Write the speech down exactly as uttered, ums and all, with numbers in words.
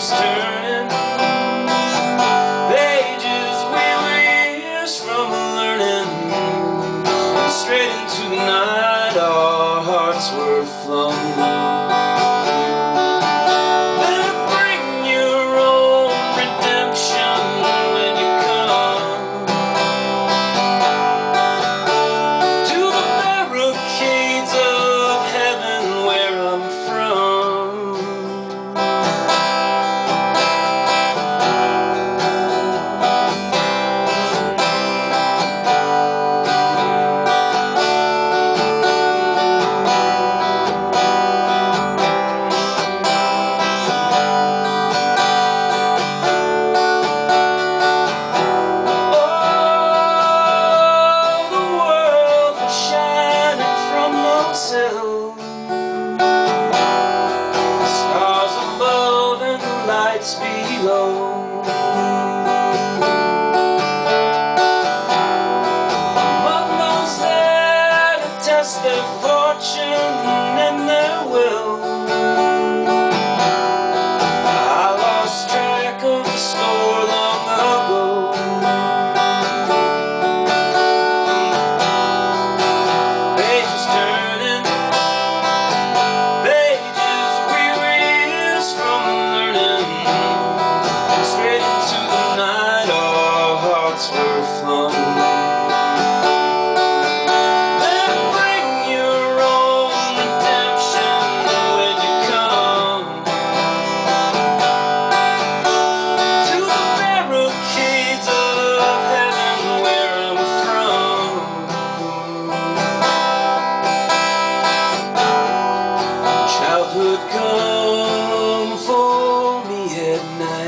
Pages turning, pages we were years from learning, and straight into the night our hearts were flung. Barricades of heaven, where I'm from. Oh, the world was shining from Motel. Stars above and the lights below. Among those there to test their fortune and their will, I lost track of the score long ago. Pages turning, pages we were years from learning, straight into the night our hearts were flung. Then bring your own redemption when you come to the barricades of heaven, where I'm from. Childhood come for me at night.